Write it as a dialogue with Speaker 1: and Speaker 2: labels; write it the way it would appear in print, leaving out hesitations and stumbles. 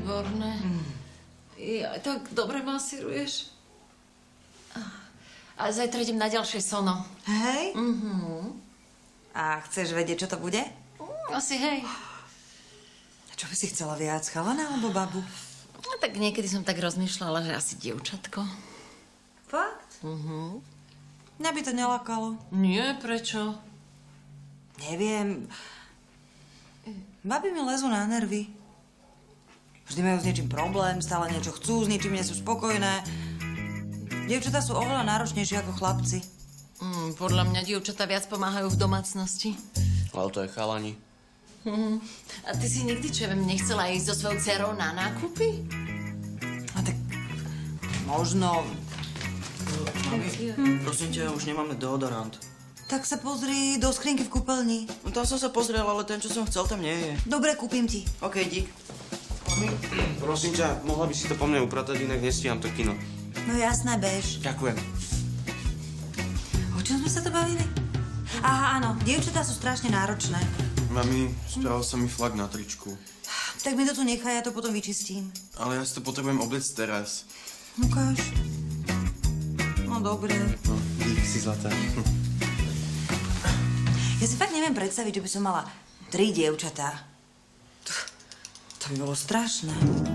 Speaker 1: výborné. Ja, tak dobre masíruješ. A zajtra idem na ďalšie sono.
Speaker 2: Hej? A chceš vedieť, čo to bude?
Speaker 1: Asi hej.
Speaker 2: Čo by si chcela viac, chalana alebo babu?
Speaker 1: No, tak niekedy som tak rozmýšľala, že asi dievčatko.
Speaker 2: Fakt? Mňa by to nelakalo.
Speaker 1: Nie, prečo?
Speaker 2: Neviem. Baby mi lezú na nervy. Vždy majú s niečím problém, stále niečo chcú, s ničím nie sú spokojné. Dievčatá sú oveľa náročnejšie ako chlapci.
Speaker 1: Podľa mňa dievčatá viac pomáhajú v domácnosti.
Speaker 3: Ale to je chalani.
Speaker 1: A ty si nikdy, čo ja viem, nechcela ísť so svojou dcerou na nákupy?
Speaker 2: A tak možno.
Speaker 3: Mami, prosím ťa, už nemáme deodorant.
Speaker 2: Tak sa pozri do skrinky v kúpeľni.
Speaker 3: No tam som sa pozrel, ale ten, čo som chcel, tam nie je.
Speaker 2: Dobre, kúpim ti.
Speaker 3: OK, dík.
Speaker 4: Mami, prosím ťa, mohla by si to po mne upratať, inak nestíham to kino.
Speaker 2: No jasné, bež.
Speaker 4: Ďakujem.
Speaker 2: O čom sme sa to bavili? Aha, áno, dievčatá sú strašne náročné.
Speaker 4: Mami, spravil sa mi flak na tričku.
Speaker 2: Tak mi to tu nechaj, ja to potom vyčistím.
Speaker 4: Ale ja si to potrebujem obliecť teraz.
Speaker 2: Ukáž. No dobre.
Speaker 4: No, dík si zlatá.
Speaker 2: Ja si fakt neviem predstaviť, že by som mala 3 dievčatá. To by bolo strašné.